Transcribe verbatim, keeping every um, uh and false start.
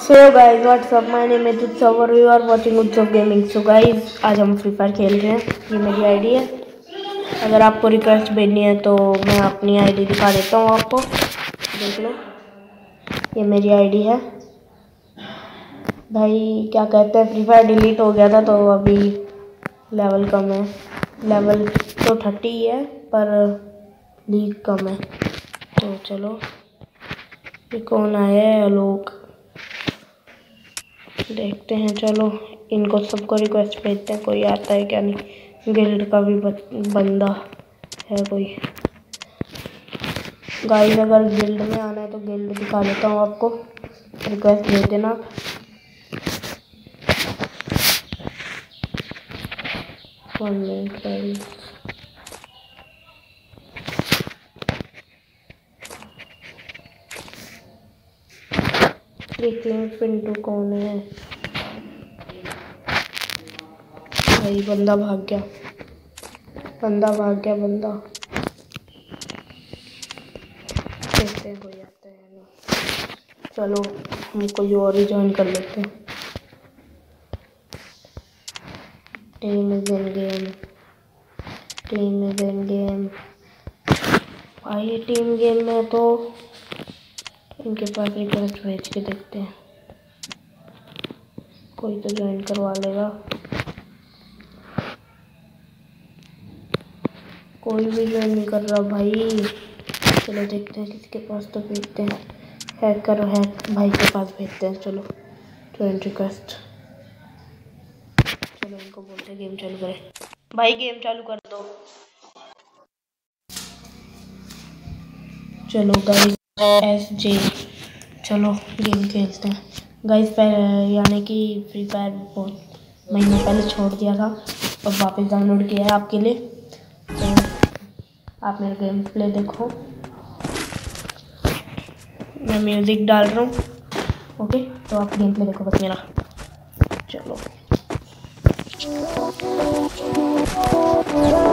So guys what's up, my name is Utsav और you are watching Utsav gaming. So guys आज हम free fire खेल रहे हैं। ये मेरी आईडी है। अगर आपको रिक्वेस्ट भेजनी है तो मैं अपनी आईडी दिखा देता हूँ आपको, देख लो। ये मेरी आईडी है भाई। क्या कहते हैं, फ्री फायर डिलीट हो गया था तो अभी लेवल कम है। लेवल तो थर्टी ही है पर लीग कम है। तो चलो, ये कौन आया है? लोग देखते हैं। चलो इनको सबको रिक्वेस्ट भेजते हैं, कोई आता है क्या नहीं। गिल्ड का भी बंदा है कोई। गाइस अगर गिल्ड में आना है तो गिल्ड दिखा देता हूँ आपको, रिक्वेस्ट भेज देना आप। वन मिनट गाइस, पिंटू कौन है भाई? बंदा भाग गया, बंदा भाग गया बंदा। देखते हैं कोई आता है नहीं। चलो हम कोई और ही ज्वाइन कर लेते हैं। Team is in game, team is in game. भाई टीम गेम में तो इनके पास रिक्वेस्ट भेज के देखते हैं, कोई तो ज्वाइन करवा लेगा। कोई भी ज्वाइन नहीं कर रहा भाई। चलो देखते हैं किसके पास तो भेजते हैं। हैक करो, हैक भाई के पास भेजते हैं। चलो ज्वाइन रिक्वेस्ट। चलो इनको बोलते हैं गेम चालू करें। भाई गेम चालू कर दो। चलो गाइस एस जे, चलो गेम खेलते हैं गाइस। यानी कि फ्री फायर बहुत महीने पहले छोड़ दिया था और वापस डाउनलोड किया है आपके लिए। तो आप मेरा गेम प्ले देखो, मैं म्यूज़िक डाल रहा हूँ। ओके तो आप गेम प्ले देखो बस मेरा। चलो